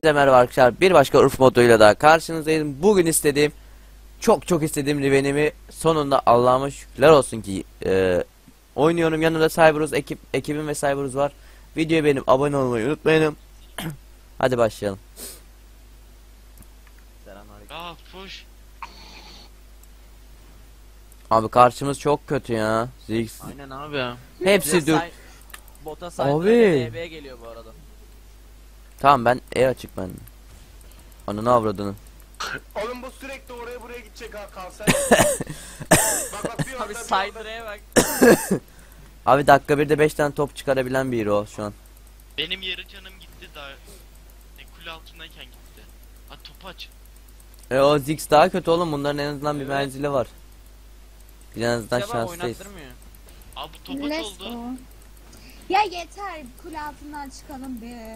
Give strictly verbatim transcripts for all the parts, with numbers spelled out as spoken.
Herkese merhaba arkadaşlar. Bir başka Urf moduyla daha karşınızdayım. Bugün istediğim, çok çok istediğim Riven'imi sonunda Allah'ıma şükürler olsun ki e, oynuyorum. Yanımda Cyberus ekip ekibim ve Cyberus var. Videoya beğenip abone olmayı unutmayın. Hadi başlayalım. Selamünaleyküm. Aa push. Abi karşımız çok kötü ya. Ziggs. Aynen abi ya. Hepsi dur. Bota saydı Abi. D B'ye geliyor bu arada. Tamam, ben E açık ben. Ananı avradını. Oğlum bu sürekli oraya buraya gidecek ha, kalsaydı. Bak bak bir Abi orada bir orada. Saydra'ya bak. Abi dakika birde beş tane top çıkarabilen biri o şu an. Benim yarı canım gitti daha. Ne kule altındayken gitti. Ha topu aç. E o Ziggs daha kötü oğlum. Bunların en azından bir Evet. menzili var. Bir en azından Şaba şanslıyız. oynattırmıyor. Abi bu top aç Let's oldu. go. Ya yeter, kule altından çıkalım be.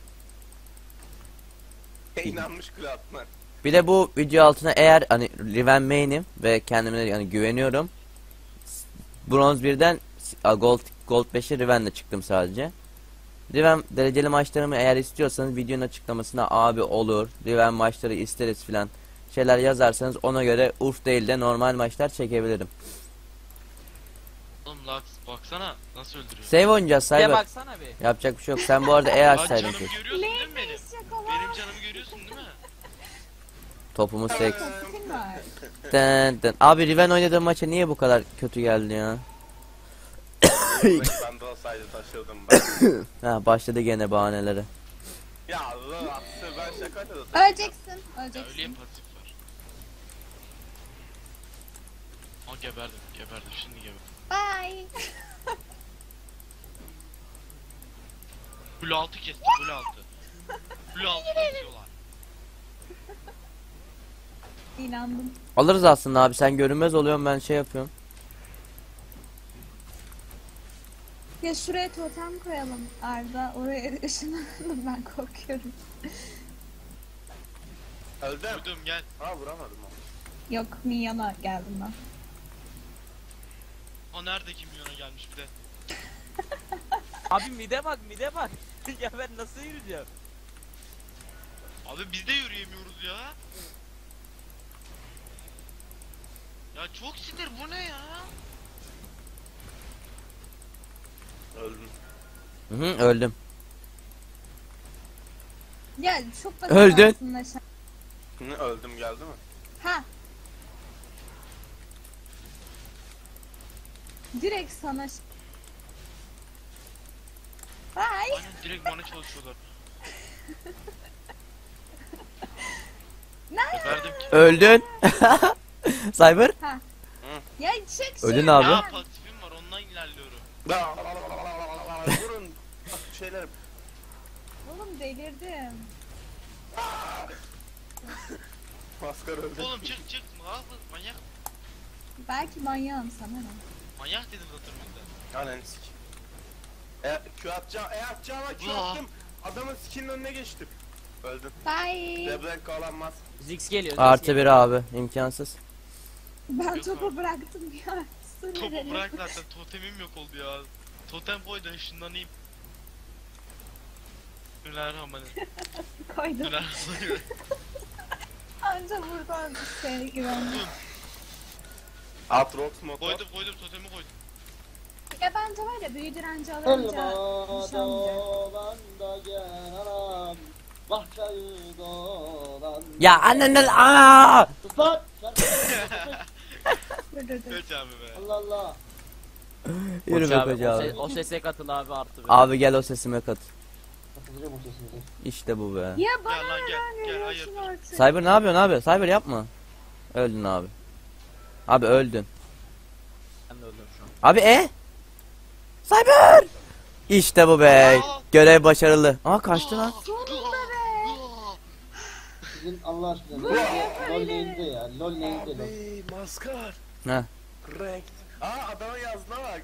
İnanmış kule atmak. Bir de bu video altına eğer hani Riven main'im ve kendime yani güveniyorum. Bronz birden Gold Gold beşe Riven'le çıktım sadece. Riven dereceli maçlarımı eğer istiyorsanız videonun açıklamasına abi olur, Riven maçları isteriz filan şeyler yazarsanız ona göre Urf değil de normal maçlar çekebilirim. Oğlum Lux baksana nasıl öldürüyor. Save oynayacağız Bir de Cyber. baksana bir. Yapacak bir şey yok. Sen bu arada E Lan açsaydın canımı keşke. görüyorsun değil mi benim? Benim canımı görüyorsun değil mi? Topumuz seks. Topikin var. Dın dın. Abi Riven oynadığım maça niye bu kadar kötü geldi ya? Ben de olsaydı taşırdım ben. Ha, başladı gene bahaneleri. Ya Allah attı, ben şakayla da taşırdım. Öleceksin, Ya öyle öleceksin. pasif var. Aa geberdim geberdim şimdi geberdim. Bye. Kule altı kesti kule altı. Kule altı kesiyorlar. İnandım. Alırız aslında abi, sen görünmez oluyorsun, ben şey yapıyorum. Ya şuraya totem koyalım Arda. Oraya ışınlanalım, ben korkuyorum. Öldüm. Vurdum gel. Ha vuramadım ama. Yok, minyona geldim ben. O nerede kim milyona gelmiş bir de. Abi mide bak mide bak. Ya ben nasıl yürüyeceğim? Abi biz de yürüyemiyoruz ya. Ya çok sinir bu ne ya? Öldüm. Hı hı, öldüm. Ya çok basit Öldün. aslında şu- Hı, öldüm geldi mi? Ha. Direkt sana ş- Bye. Aynen direkt bana çalışıyorlar. Ne? Verdim ki. Öldün. Cyber. Ha. Ya çık Öldün şuradan. abi. Ya pasifim var ondan ilerliyorum. Vurun. Bak şeyler. Oğlum delirdim. Maskar öldü. Oğlum çık çık. Abi manyak. Belki manyağım sana ne? Manyak dedim zaten bizden. Anan sik. E, Q atacağım, E atacağım ama Q Vah. attım. Adamın skinin önüne geçtim. Öldüm. Bye. Leblanc kalanmaz. Ziggs geliyor. Ziggs Artı geliyor. bir abi, imkansız. Ben Yok topu abi. bıraktım ya. Su Topu verelim. bırak zaten totemim yok oldu ya. Totem koy da ışınlanayım. Bismillahirrahmanirrahim. Koydum. Bismillahirrahmanirrahim. Anca buradan seni güvendim. Atrox motor. Koydum koydum totemi koydum. Ya bence var ya, büyü direnci alınca bir şey olmayacak. Dolanda gel anam, bahçeyi dolanda. Ya annenden aa! Sus lan! Dur dur dur. Geç abi be. Allah Allah! Yürü Koç be abi, koca o, abi. ses, o sese katıl abi artı bir. Abi gel o sesime kat. Katılacağım o sesinize. İşte bu be. Ya bana Gel lan gel neden gel veriyorsun hayır. artık? Cyber ne yapıyorsun abi? Cyber yapma. Öldün abi. Abi öldün. Ben de öldüm şu an. Abi E. Cyber. İşte bu be. Görev başarılı. Aa kaçtı lan. Sonunda be. Sizin Allah aşkına Bu LOL, ne LOL böyle? neydi ya? LOL neydi LOL? Abi maskar. Ha. Renk. Aa adamın yazdığına bak.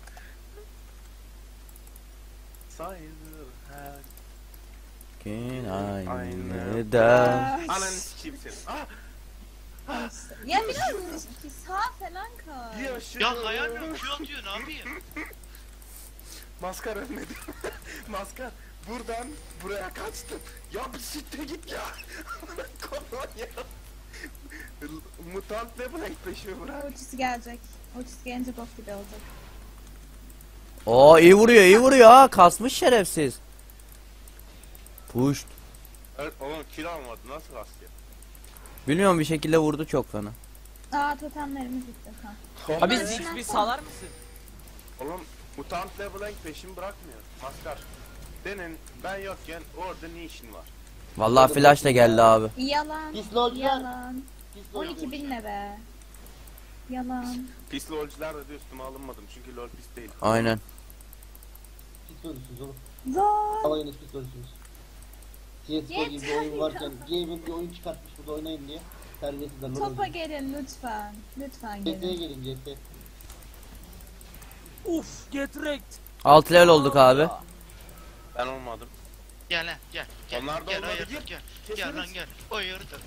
Sayılır her. Gün aynı Aynı. da. Ananı sikeyim seni. Aa. Ya biraz ki sağ falan kal. Yaşıyor. Ya hayal yok Q atıyor ne yapayım? Maskar ölmedi. Maskar. buradan buraya kaçtım. Ya bir siktir git ya. Kolonya. Mutant ne bırak peşimi bırak. Ultisi gelecek. Ultisi gelince bok gibi olacak. Oo iyi vuruyor iyi vuruyor ha. Kasmış şerefsiz. Puşt. Evet, oğlum kill almadı nasıl kastı? Bilmiyorum bir şekilde vurdu çok fena. Aa totemlerimiz bitti. Ha. Abi Ben- Ziggs bir salar mısın? Oğlum mutant LeBlanc peşimi bırakmıyor. Maskar. Senin ben yokken orada ne işin var? Vallahi flash da geldi abi. Yalan. Pis lolcular. Yalan. Pis on iki bin ne be? Yalan. Pis lolcular da üstüme alınmadım çünkü lol pis değil. Aynen. Pis lolcusunuz oğlum. Zor. Alayınız pis lolcusunuz. C S G O gibi bir Yeter oyun ya. varken Gamer bir oyun çıkartmış burada oynayın diye. Terbiyesizler lol Topa oynuyor. gelin lütfen. Lütfen C S'ye gelin. gelin C S. Uf get wrecked. altı level olduk abi. Ben olmadım. Gel lan gel. Gel Onlar da gel olmadı, hayırdır gir. gel. Gel lan Keseriz. gel. Hayırdır.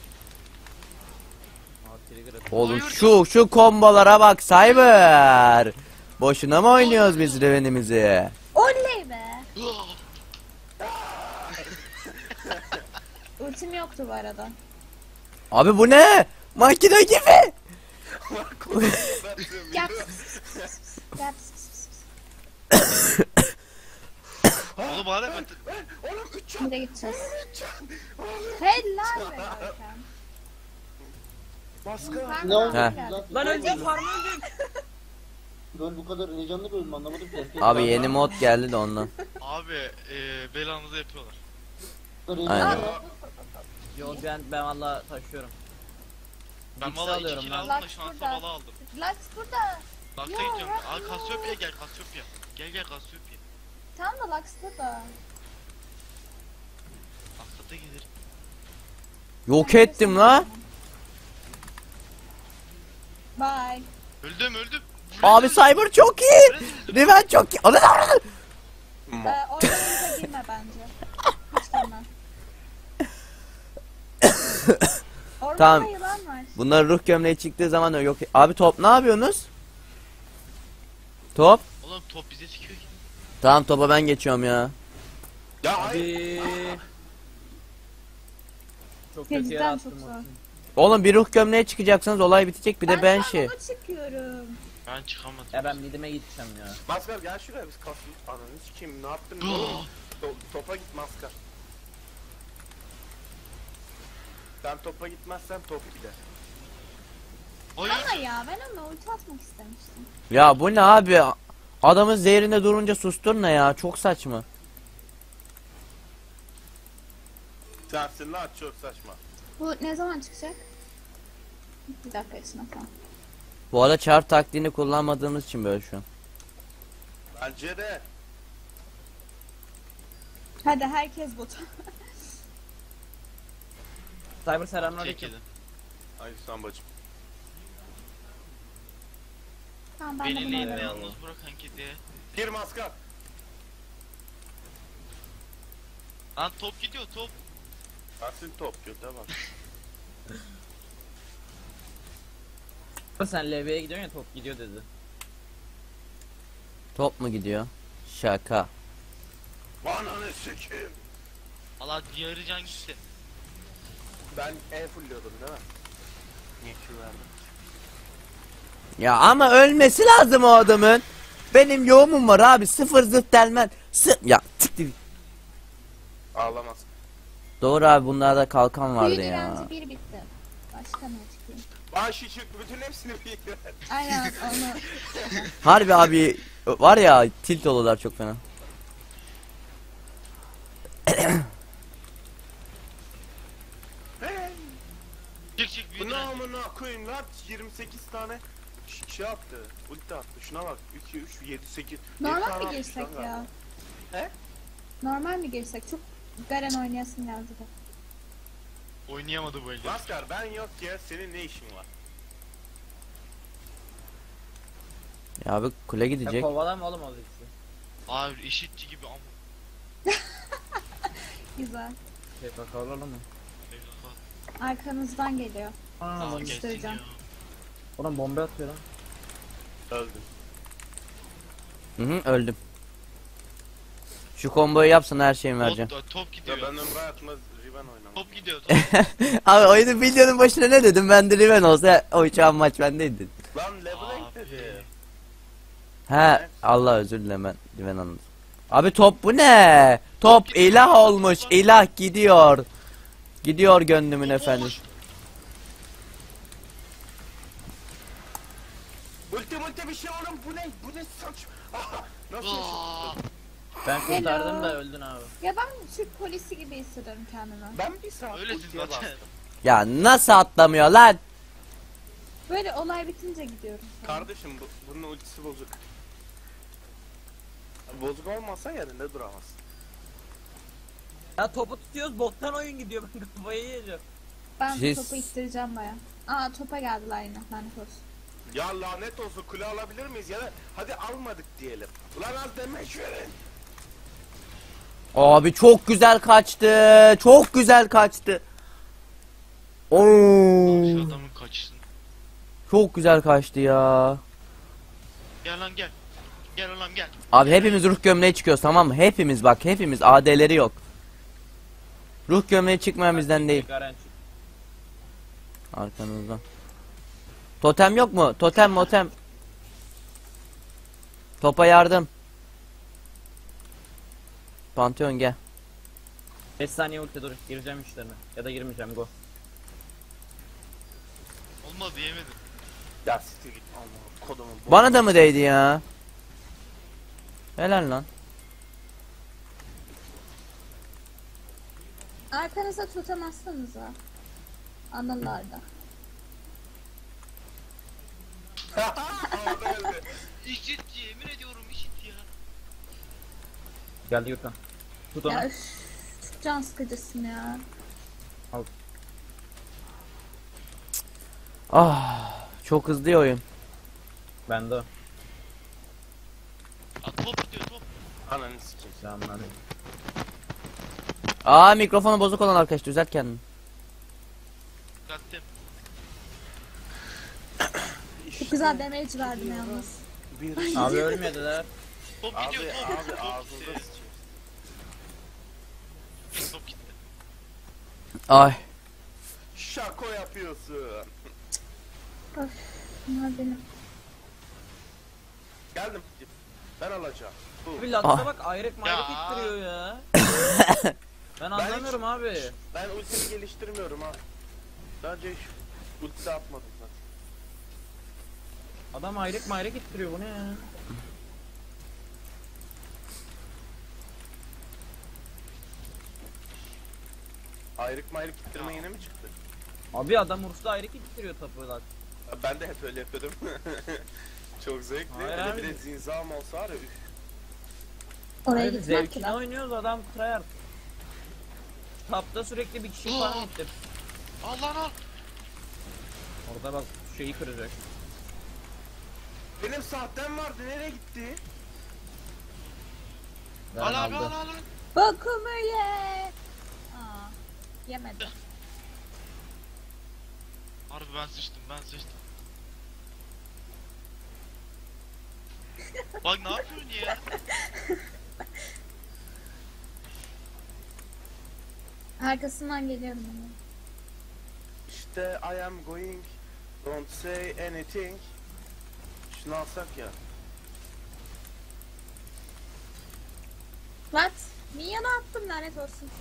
Oğlum şu şu kombolara bak Cyber. Boşuna mı oynuyoruz biz Riven'imizi? Oley be. Ultim yoktu bu arada. Abi bu ne? Makine gibi. Gel. Gel. Oğlum bana ben Oğlum üç can. Şimdi gideceğiz. Helal be Görkem. Maskar. Ne oldu? He. Lan, Lan lol önce mu? farm öldük. Lol bu kadar heyecanlı bir oyun mu anlamadım ki. Abi yeni mod geldi de ondan. abi e, belanızı yapıyorlar. Aynen. Yok ben ben valla taşıyorum. Ben Ziggs'i valla iki alıyorum kill ben. aldım da Lux şansa burada. bala aldım. Lux burada. Lux'a Ya, gidiyorum. ya, Aa ya. Cassiopeia gel Cassiopeia. Gel gel Cassiopeia. Tam da Lux burada. Lux'a da gelir. Yok ettim la. Bye. Öldüm öldüm. Abi Cyber çok iyi. Riven çok iyi. Ana- Ee, ormanımıza girme bence. Hiç girme. Ormanda Tamam. yılan var. Bunlar ruh gömleği çıktığı zaman da yok. Abi top ne yapıyorsunuz? Top. Oğlum top bize sikiyor ki. Tamam topa ben geçiyorum ya. Ya hayır. Abi. Çok kötü yere Cidden attım. çok zor. onu. Oğlum bir ruh gömleği çıkacaksınız olay bitecek bir de ben şu an şey. ona çıkıyorum. Ben çıkamadım. Ya ben midime gideceğim ya. Maskar gel şuraya biz kasım. Ananı sikeyim ne yaptın oğlum? To- topa git Maskar. Sen topa gitmezsen top gider. Hayır. Ama ya ben ona ulti atmak istemiştim. Ya bu ne abi? Adamın zehrinde durunca sustur ne ya? Çok saçma. Sensin lan çok saçma. Bu ne zaman çıkacak? Bir dakika içine tamam. Bu arada çarp taktiğini kullanmadığımız için böyle şu an. Bence de. Hadi herkes bota. Cyber selamünaleyküm. Çekilin. Ay sen bacım. Tamam ben de Beni bunu lane'de alıyorum. yalnız bırakan kedi. Gir Maskar. Lan top gidiyor top. Asil top göte bak. Sen L V'ye gidiyorsun ya top gidiyor dedi. Top mu gidiyor? Şaka. Bana ne sikeyim. Allah diğeri can gitti. Ben E fulliyordum değil mi? Niye Q verdim? Ya ama ölmesi lazım o adamın. Benim yoğumum var abi. Sıfır zıt delmen. Sı ya. siktir. Ağlamaz. Doğru abi bunlarda kalkan vardı Büyü ya. direnci bir bitti. Başka ne çıkayım? Bağışı çık bütün hepsini bir ver. Aynen onu. Harbi abi var ya tilt olurlar çok fena. Çık çık büyü Bu ne direnci. amına koyayım lan yirmi sekiz tane ş- şey attı. Ulti attı. Şuna bak. iki, üç, yedi, sekiz. Normal mi girsek ya? He? Normal mi girsek? Çok Garen oynayasın geldi de. Oynayamadı bu elde. Maskar ben yok ya senin ne işin var? Ya abi kule Ya gidecek. kovalama oğlum o Ziggs'i. Abi eşitçi gibi ama. Güzel. Şey kovalama mı? Arkanızdan geliyor. Aa, Aa lan- gelsin göstereceğim. ya. Oğlum bomba atıyor lan. Öldüm. Hı hı öldüm. Şu komboyu yapsana her şeyimi vereceğim. Top, top Ya gidiyor. ben ömrü hayatımda Riven oynamam. Top gidiyor. Top. Abi oyunun videonun başına ne dedim? Ben de Riven olsa o uçağın maç bendeydi. Lan LeBlanc Abi. dedi. He Allah özür dilerim ben Riven anladım. Abi top bu ne? Top ilah olmuş. İlah gidiyor. Gidiyor gönlümün efendim. Ulti multi bir şey oğlum bu ne? Bu ne saç? Ah, nasıl yaşadın? Aa, Ben kurtardım Hello. da öldün abi. Ya ben Türk polisi gibi hissediyorum kendimi. Ben bir saat Öylesin ultiye zaten. bastım. Ya nasıl atlamıyor lan? Böyle olay bitince gidiyorum. sonra. Kardeşim bu, bunun ultisi bozuk. Bozuk olmasa yerinde duramaz. Ya topu tutuyoruz bottan oyun gidiyor ben kafayı yiyeceğim. Ben Siz- topu ittireceğim baya. Aa topa geldiler yine. Lanet olsun. Ya lanet olsun kule alabilir miyiz ya da hadi almadık diyelim. Ulan az demek verin. Abi çok güzel kaçtı. Çok güzel kaçtı. Oo. şu adamın kaçsın. Çok güzel kaçtı ya. Gel lan gel. Gel oğlum gel. Abi hepimiz ruh gömleği çıkıyoruz tamam mı? Hepimiz bak hepimiz A D'leri yok. Ruh gömleği çıkmayan bizden değil. Garanti. Arkanızdan. Totem yok mu? Totem motem. Topa yardım. Pantheon gel. beş saniye ulti dur gireceğim işlerine. Ya da girmeyeceğim go. Olmadı yemedim. Ya siktir git Allah kodumun. Bana da mı değdi ya? Helal lan. Arkanıza tutamazsanıza. Anılarda. Orada öldü. İşit yemin ediyorum işit ya. Geldi Gürkan. Tut onu. Ya üf, çok can sıkıcısın ya. Ah, çok hızlı ya oyun. Bende o. Aa, top gidiyor top. Ananı sikeyim. Selamlar. Aa mikrofonu bozuk olan arkadaş düzelt kendini. Kalktım. Çok güzel damage verdim yalnız. Bir Abi ölmediler. Top abi gidiyor top. abi top ağzında gitti. sıçıyor. Top gitti. Ay. Şako yapıyorsun. Bunlar benim. Geldim. Ben alacağım. Bu. Bir laksa Ah. bak ayrık mayrık Ya. ittiriyor ya. Ben anlamıyorum abi. Ben ultimi geliştirmiyorum ha. Bence hiç ulti de atmadım zaten. Adam ayrık mayrık ittiriyor bu ne ya? Ayrık mayrık ittirme yine mi çıktı? Abi adam Urs'ta ayrık ittiriyor topu lak. Ya ben de hep öyle yapıyordum. Çok zevkli. Hayır Hele abi. bir de zinzam olsa var ya üf. Oraya Abi gitmem ki zevkine ben. oynuyoruz adam tryhard. Tapta sürekli bir kişi falan ittir. Al lan al. Orada bak şeyi kıracak. Benim sahtem vardı nereye gitti? Ben Al abi al aldı. al al. Bokumu ye. Aa, yemedi. Harbi ben sıçtım ben sıçtım. Bak ne yapıyorsun ya? Arkasından geliyorum ama. İşte I am going. Don't say anything. Şunu alsak ya. What? Minyonu attım lanet olsun.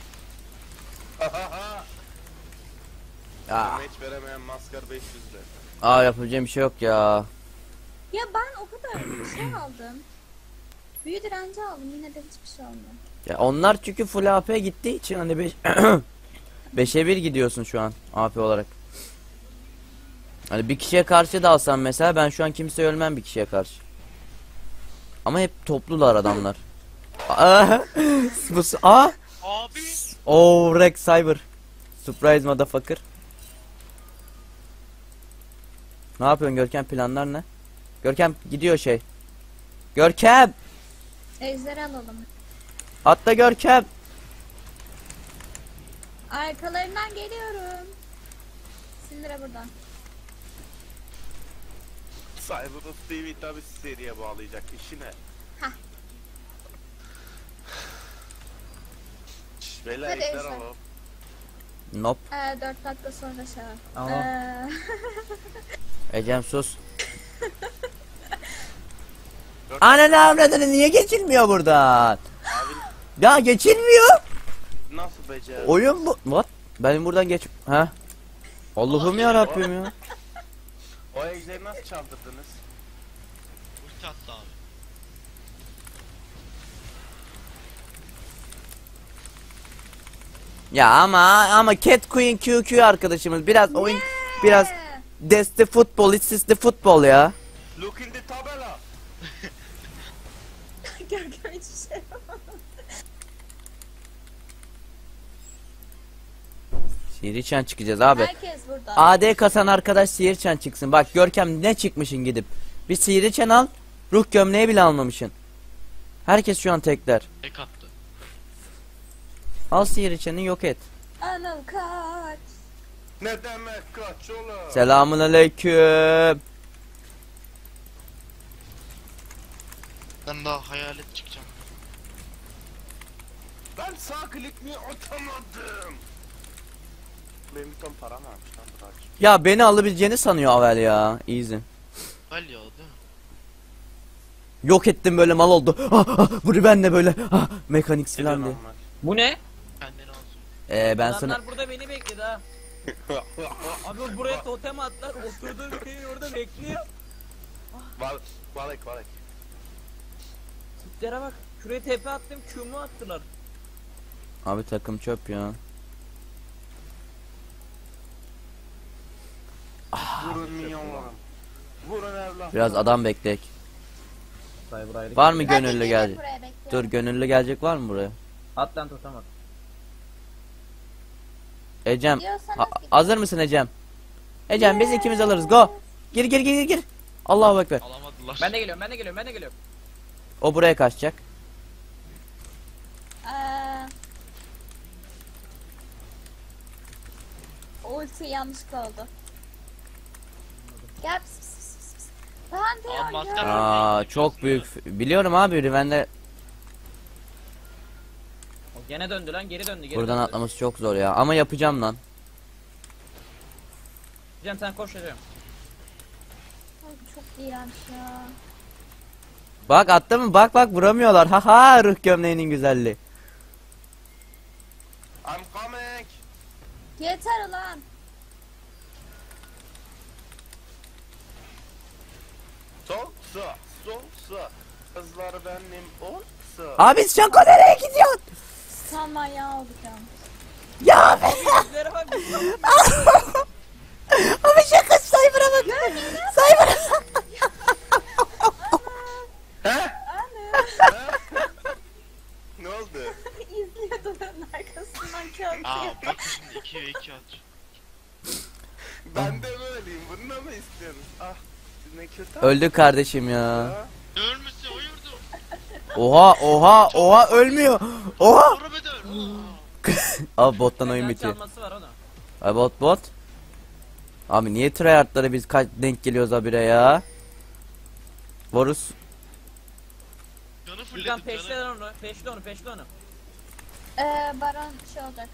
Ya. Match veremeyen maskar beş yüz lira. Aa yapacağım bir şey yok ya. Ya ben o kadar şey aldım. Büyü direnci aldım yine de hiçbir şey olmuyor. Ya onlar çünkü full A P gittiği için hani beş beşe bir gidiyorsun şu an A P olarak. Hani bir kişiye karşı da alsam mesela ben şu an kimseye ölmem bir kişiye karşı. Ama hep toplular adamlar. Aa, bu s- aa, Abi. oh Rex Cyber. Surprise motherfucker. Ne yapıyorsun Görkem, planlar ne? Görkem gidiyor şey. Görkem! Ejderi alalım. Atla Görkem! Arkalarından geliyorum. Sindire buradan. Cyberus T V tabi seriye bağlayacak işine. Beyler Hadi ekler Ejder. alalım. Nope. Ee, dört dakika sonra şey var. Tamam. Ee, Ecem sus. Ananı avradını niye geçilmiyor buradan? Abi Ya geçilmiyor. nasıl becer? Oyun bu. What? Benim buradan geç. Ha? Allah'ım ya Rabbim ya. O ejderi nasıl çaldırdınız? Ulti attı abi. Ya ama ama Cat Queen Q Q arkadaşımız biraz oyun biraz deste futbol, it's the futbol ya. Look in the tabela. Görkem hiçbir şey yok. Sihirçen çıkacağız abi. Herkes burada. A D kasan arkadaş Sihirçen çıksın. Bak Görkem ne çıkmışın gidip. Bir Sihirçen al. Ruh gömleği bile almamışsın. Herkes şu an tekler. Tek attı. Al Sihirçen'i yok et. Anıl kaç. Ne demek kaç oğlum? Selamun aleyküm. Ben daha hayalet çıkacağım. Ben sağ klik mi atamadım? Benim bir ton param varmış lan bırak. Ya beni alabileceğini sanıyor Avel ya. Easy. Val ya değil mi? Yok ettim böyle mal oldu. Ah, ah, bu ben de böyle ah, mekanik falan diye. Bu ne? Kendini alsın. Ee, ben Adamlar sana burada beni bekledi ha. Abi buraya totem atlar. Oturduğum şeyin orada bekliyor. Bal balık balık. Tiplere bak. Şuraya tepe attım. Q'mu attılar. abi takım çöp ya. Vurun minyonlarım. Vurun evlat. Biraz adam beklek. Cyber ayrı. Var mı Ben gönüllü de gelecek? buraya bekliyorum. Dur gönüllü gelecek var mı buraya? At lan totem at. Ecem. Diyorsanız ha- gidin. hazır mısın Ecem? Ecem biz ikimiz alırız. Go. Gir gir gir gir gir. Allahu ekber. Alamadılar. Ben de geliyorum ben de geliyorum ben de geliyorum. O buraya kaçacak. Ee, ulti yanlışlıkla oldu. Gel pis pis pis pis, pis. Pantheon Aa, master- gör. Aa çok büyük. Biliyorum abi Riven'de O gene döndü lan geri döndü geri buradan döndü. atlaması çok zor ya. Ama yapacağım lan. Cem sen koş Cem. Ay, çok iğrenç ya. Bak attı mı? Bak bak vuramıyorlar. Haha ruh gömleğinin güzelliği. I'm coming. Yeter ulan. Sol sağ sol sağ. Kızlar benim olsa. Abi Şanko nereye gidiyorsun? Sen manyağı olduk ya. Ya abi. Tiplere bak. Abi şaka Cyber'a bak. Cyber'a bak. Ne oldu? İzliyor duvarın arkasından kağıt Aa yiyor. bak şimdi iki ve iki at. Ben de böyleyim. Bunu da mı istiyorsunuz? Ah. Siz ne kötü Öldü kardeşim ya. ya. Ne ölmüşsün hayırdır? Oha oha oha ölmüyor. Oha. Sonra be de öl. Abi bottan oyun Oyun bitiyor. çalması var ona. Abi bot bot. Abi niye tryhardlara biz kaç denk geliyoruz habire ya? Varus. Canı Gürkan fullledim peşle canı. onu peşle onu peşle onu. Ee, baron şey olacak.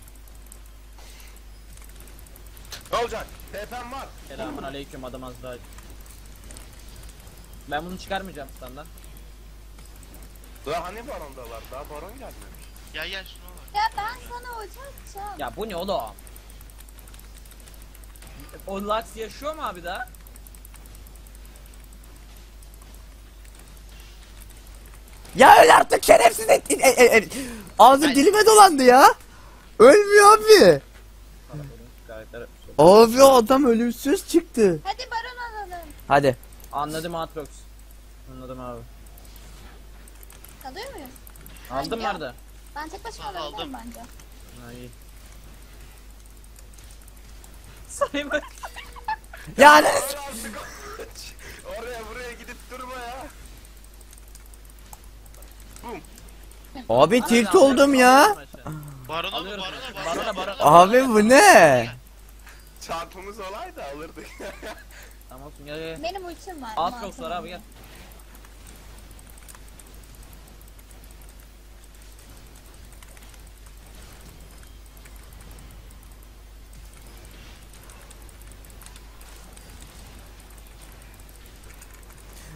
Ne olacak? T P'm var. Selamun aleyküm adam az daha. Ben bunu çıkarmayacağım standdan. Daha hani barondalar? Daha baron gelmemiş. Gel gel şuna bak. Ya ben sana ulti atacağım. Ya bu ne oğlum? O Lux yaşıyor mu abi daha? Ya öl artık şerefsiz et. e- e- e- Ağzım dilime dolandı ya. Ölmüyor abi. Gayetler. Abi adam ölümsüz çıktı. Hadi baron alalım. Hadi. Anladım Atrox. Anladım abi. Alıyor muyuz? Aldın mı Arda? Ben tek başıma Aldım. alabilirim bence. Ha iyi. Sayma. Yani. Dur artık. Oraya buraya gidip durma ya. Bum. Abi tilt oldum ya. Barona mı Alıyorum. barona Barona, barona. barona. Abi bu ne? Çarpımız olaydı alırdık. Tamam olsun gel gel. Benim ultim var. Atrox var abi gel.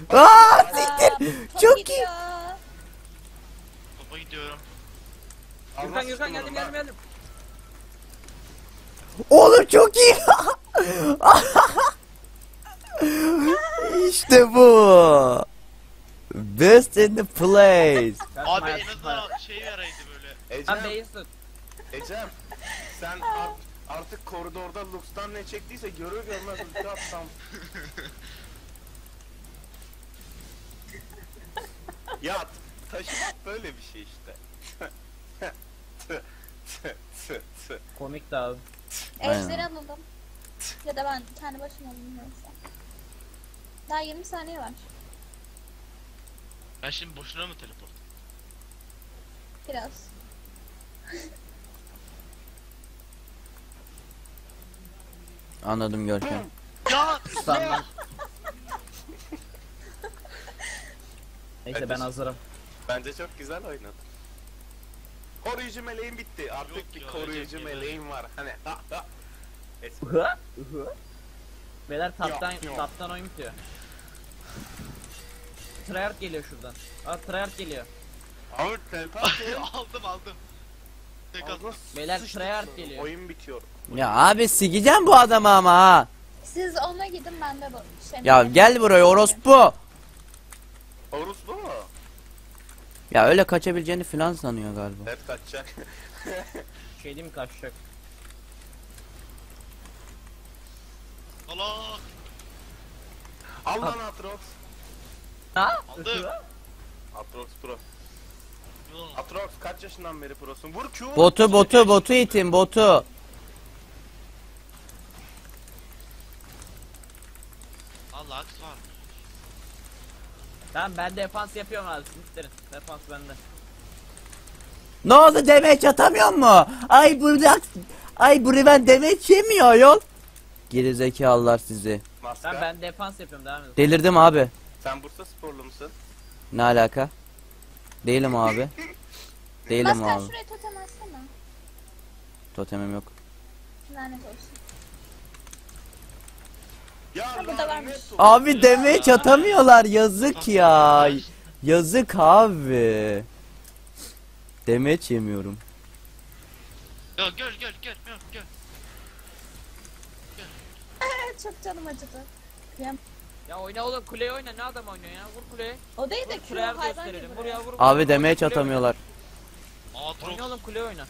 Aa, Aa, siktir. top Çok iyi. gidiyor. Topa gidiyorum. Gürkan Gürkan geldim geldim geldim. Oğlum çok iyi. İşte bu. Best in the place. Abi en azından şey yaraydı böyle. Sen Ecem, değilsin. Ecem. Sen art- artık koridorda Lux'tan ne çektiyse görür görmez ulti atsam. Ya taşımak böyle bir şey işte. Tı, tı, tı, tı. Komik de abi. Aynen. Ejderi alalım. Ya da ben kendi başıma alayım neyse. Daha yirmi saniye var. Ben şimdi boşuna mı teleport? Biraz. Anladım Görkem. Ya! Senden. Neyse Evet, ben hazırım. Bence çok güzel oynadın. Koruyucu meleğim bitti. Artık Yok bir ya, koruyucu Ecem, meleğim var. Hani ha ha. Es- Hı? Hı? Beyler taptan Yok, yok. taptan oyun bitiyor. Tryhard geliyor şuradan. Aa Tryhard geliyor. Abi teleport aldım aldım. Tek attım. Beyler, Sıçtık tryhard sonra. geliyor. Oyun bitiyor. Ya abi sikeceğim bu adamı ama ha. Siz ona gidin ben de bu şey. Ya gel buraya orospu. Orospu mu? Ya öyle kaçabileceğini falan sanıyor galiba. Evet kaçacak. Şey değil mi kaçacak? Allah! Al lan Atrox. Ha? Aldım. Atrox Pro. Yo. Atrox kaç yaşından beri prosun? Vur Q. Botu botu botu itin botu. Allah aks var. Tamam ben defans yapıyorum abi siz bitirin. Defans bende. Ne oldu demeç atamıyor mu? Ay bu ay bu Riven demeç yemiyor yol. Geri zekalılar sizi. Maskar. Tamam ben defans yapıyorum devam edin. Delirdim abi. Sen Bursa sporlu musun? Ne alaka? Değilim abi. Değilim Maskar abi. şuraya totem atsana. Totemim yok. Lanet olsun. Ya Ha, burada lanet varmış. olsun. Abi demeç atamıyorlar yazık ya. Yazık abi. Demeç yemiyorum. Ya gel gel gel gel gel. Çok canım acıdı. Kıyam. Ya oyna oğlum kuleye oyna ne adam oynuyor ya vur kuleye. O değil de Vur Q Tryhard hayvan gibi gösterelim vur buraya. ya vur. Abi vur, demeç kuleye oyna. atamıyorlar. Aatrox. Oyna oğlum kuleye oyna.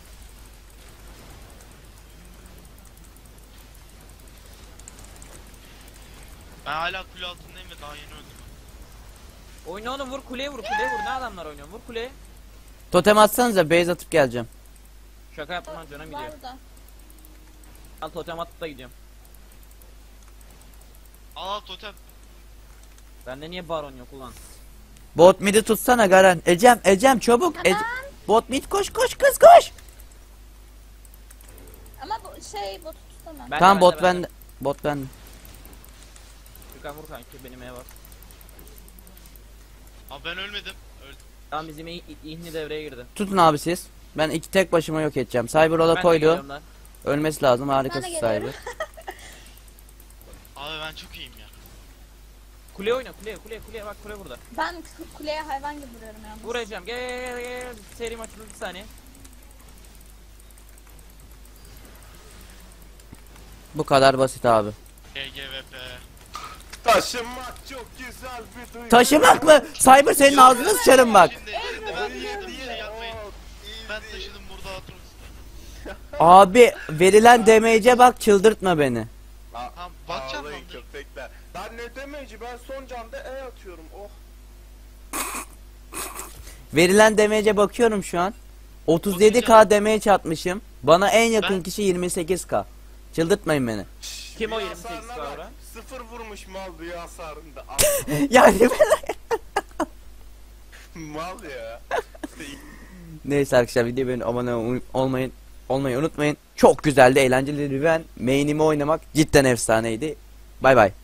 Ben hala kule altındayım ve daha yeni öldüm. Oyna oğlum vur kuleye vur kuleye vur ne adamlar oynuyor vur kuleye. Totem atsanıza base atıp geleceğim. Şaka yaptım lan canım gidiyor. Var burada. Al totem atıp da gidiyorum. Al al totem. Bende niye baron yok ulan? Bot midi tutsana Garen. Ecem Ecem çabuk. Ece- Bot mid koş koş kız koş. Ama bu şey botu tutamam. Ben- Tamam de, bot ben de, ben de. bende. Bot bende. Gürkan vur kanki benim eve bak. Abi ben ölmedim. Öldüm. Tamam bizim İ- İ- İhni devreye girdi. Tutun abi siz. Ben iki tek başıma yok edeceğim. Cyber Ben ola de koydu. geliyorum lan. Ölmesi lazım. Harikasın Ben de geliyorum. Cyber. Abi ben çok iyiyim ya. Kuleye oyna kuleye kuleye kuleye bak kule burada. Ben k- kuleye hayvan gibi vuruyorum yalnız. Vuracağım gel gel gel gel. Seri açıldı bir saniye. Bu kadar basit abi. G G V P. Taşınmak çok güzel bir duygu. Taşımak mı? Cyber senin ağzını sıçarım bak. Şimdi, şimdi ben taşıdım bir şey yapmayın. Ben taşıdım burada Aatrox. Abi verilen damage'e bak çıldırtma beni. Tamam bakacağım Ağlayın lan. dur. köpekler. Ben ne demeci ben son camda E atıyorum. Oh. Verilen damage'e bakıyorum şu an. otuz yedi K damage atmışım. Bana en yakın Ben- kişi yirmi sekiz K. Çıldırtmayın beni. Kim o Büyü yirmi sekiz hasarına bak. kavra? Sıfır vurmuş mal büyü hasarında. Yani Mal ya. neyse arkadaşlar videoya beğenip abone olmayın olmayı unutmayın. Çok güzeldi, eğlenceli Riven. Main'imi oynamak cidden efsaneydi. Bay bay.